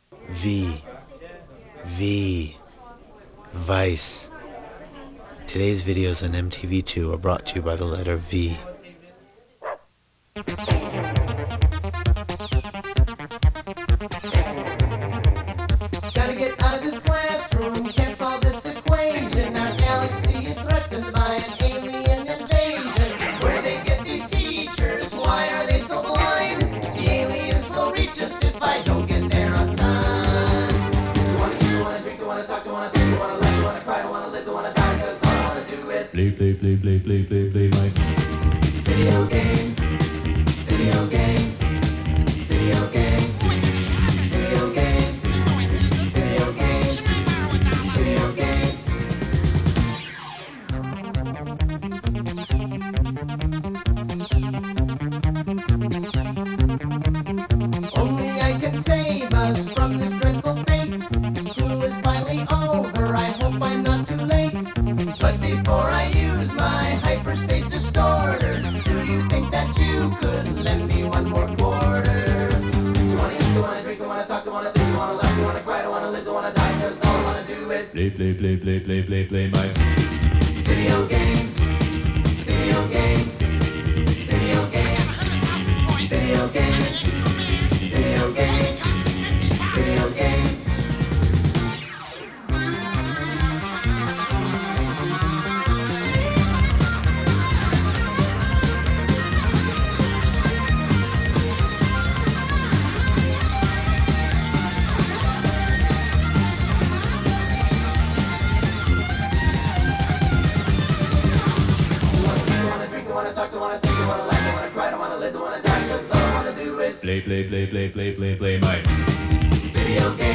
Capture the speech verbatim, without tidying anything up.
V. V. Vice. Today's videos on M T V two are brought to you by the letter V. Gotta get out of this classroom, can't solve this equation. Our galaxy is threatened by an alien invasion. Where do they get these teachers? Why are they so blind? The aliens will reach us if I don't get there on time. Do you wanna eat, do you wanna drink, do you wanna talk, do you wanna think, do you wanna laugh, do you wanna cry, do you wanna live, do you wanna die? Cause all I wanna do is Play, play, play, play, play, play, play, my video games, video games, video games, video games, video games, video games. Only I can save us from this dreadful fate. School is finally over, I hope I'm not too late. But before I use my hyperspace distorter, do you think that you could lend me one more quarter? Do you wanna eat, do you wanna drink, do you wanna talk, do you wanna think, do you wanna laugh, do you wanna cry, do you wanna live, do you wanna die? Cause all I wanna do is play, play, play, play, play, play, play, my video games, video games, video games, video games, video games, video games. play, play, play, play, play, play, play, my Video game.